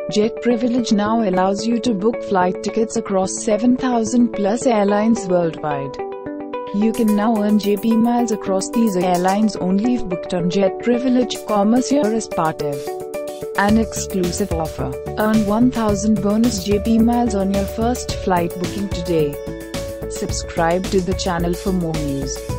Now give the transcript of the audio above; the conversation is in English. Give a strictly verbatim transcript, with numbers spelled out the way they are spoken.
JetPrivilege now allows you to book flight tickets across seven thousand plus airlines worldwide. You can now earn J P miles across these airlines only if booked on JetPrivilege. Commerce here is part of an exclusive offer. Earn one thousand bonus J P miles on your first flight booking today. Subscribe to the channel for more news.